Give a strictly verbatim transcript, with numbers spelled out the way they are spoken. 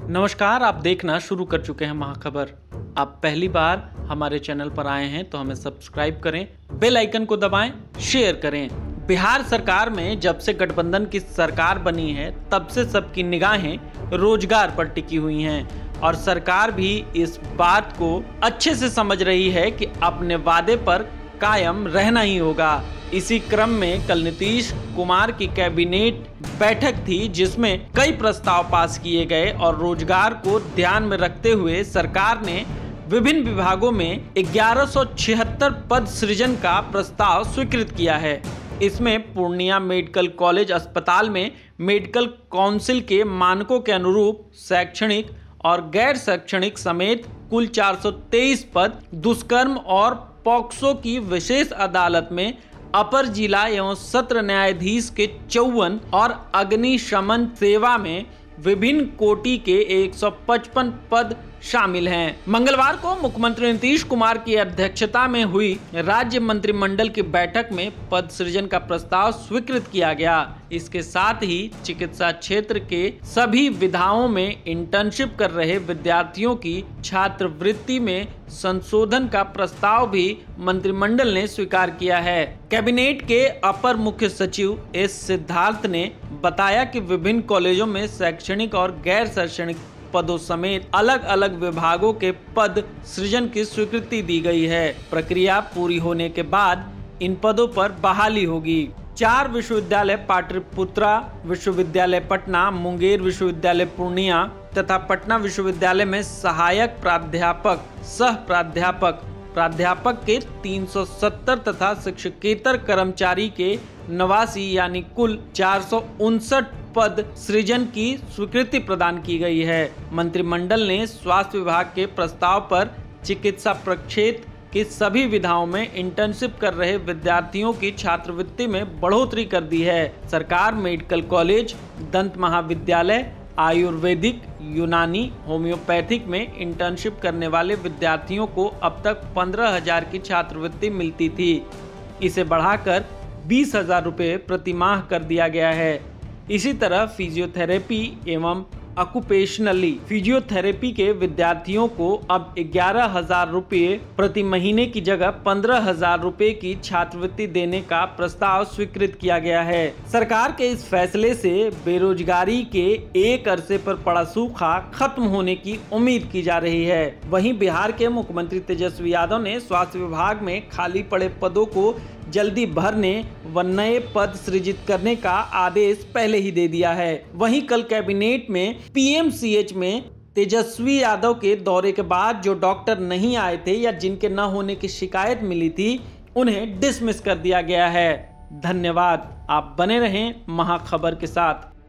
नमस्कार, आप देखना शुरू कर चुके हैं महाखबर। आप पहली बार हमारे चैनल पर आए हैं तो हमें सब्सक्राइब करें, बेल आइकन को दबाएं, शेयर करें। बिहार सरकार में जब से गठबंधन की सरकार बनी है तब से सबकी निगाहें रोजगार पर टिकी हुई हैं और सरकार भी इस बात को अच्छे से समझ रही है कि अपने वादे पर कायम रहना ही होगा। इसी क्रम में कल नीतीश कुमार की कैबिनेट बैठक थी जिसमें कई प्रस्ताव पास किए गए और रोजगार को ध्यान में रखते हुए सरकार ने विभिन्न विभागों में ग्यारह सौ छिहत्तर पद सृजन का प्रस्ताव स्वीकृत किया है। इसमें पूर्णिया मेडिकल कॉलेज अस्पताल में मेडिकल काउंसिल के मानकों के अनुरूप शैक्षणिक और गैर शैक्षणिक समेत कुल चार सौ तेईस पद, दुष्कर्म और पॉक्सो की विशेष अदालत में अपर जिला एवं सत्र न्यायाधीश के चौवन और अग्निशमन सेवा में विभिन्न कोटि के एक सौ पचपन पद शामिल हैं। मंगलवार को मुख्यमंत्री नीतीश कुमार की अध्यक्षता में हुई राज्य मंत्रिमंडल की बैठक में पद सृजन का प्रस्ताव स्वीकृत किया गया। इसके साथ ही चिकित्सा क्षेत्र के सभी विधाओं में इंटर्नशिप कर रहे विद्यार्थियों की छात्रवृत्ति में संशोधन का प्रस्ताव भी मंत्रिमंडल ने स्वीकार किया है। कैबिनेट के अपर मुख्य सचिव एस सिद्धार्थ ने बताया कि विभिन्न कॉलेजों में शैक्षणिक और गैर शैक्षणिक पदों समेत अलग अलग विभागों के पद सृजन की स्वीकृति दी गई है। प्रक्रिया पूरी होने के बाद इन पदों पर बहाली होगी। चार विश्वविद्यालय पाटलिपुत्रा विश्वविद्यालय पटना, मुंगेर विश्वविद्यालय पूर्णिया तथा पटना विश्वविद्यालय में सहायक प्राध्यापक, सह प्राध्यापक, प्राध्यापक के तीन सौ सत्तर तथा शिक्षकेतर कर्मचारी के नवासी यानी कुल चार सौ उनसठ पद सृजन की स्वीकृति प्रदान की गई है। मंत्रिमंडल ने स्वास्थ्य विभाग के प्रस्ताव पर चिकित्सा प्रक्षेत्र की सभी विधाओं में इंटर्नशिप कर रहे विद्यार्थियों की छात्रवृत्ति में बढ़ोतरी कर दी है। सरकार मेडिकल कॉलेज, दंत महाविद्यालय, आयुर्वेदिक, यूनानी, होम्योपैथिक में इंटर्नशिप करने वाले विद्यार्थियों को अब तक पंद्रह हजार की छात्रवृत्ति मिलती थी। इसे बढ़ाकर बीस हजार रुपये प्रति माह कर दिया गया है। इसी तरह फिजियोथेरेपी एवं ऑक्यूपेशनली फिजियोथेरेपी के विद्यार्थियों को अब ग्यारह हजार रुपये प्रति महीने की जगह पंद्रह हजार रुपये की छात्रवृत्ति देने का प्रस्ताव स्वीकृत किया गया है। सरकार के इस फैसले से बेरोजगारी के एक अरसे पर पड़ा सूखा खत्म होने की उम्मीद की जा रही है। वहीं बिहार के मुख्यमंत्री तेजस्वी यादव ने स्वास्थ्य विभाग में खाली पड़े पदों को जल्दी भरने व नए पद सृजित करने का आदेश पहले ही दे दिया है। वहीं कल कैबिनेट में पीएमसीएच में तेजस्वी यादव के दौरे के बाद जो डॉक्टर नहीं आए थे या जिनके न होने की शिकायत मिली थी उन्हें डिसमिस कर दिया गया है। धन्यवाद। आप बने रहें महाखबर के साथ।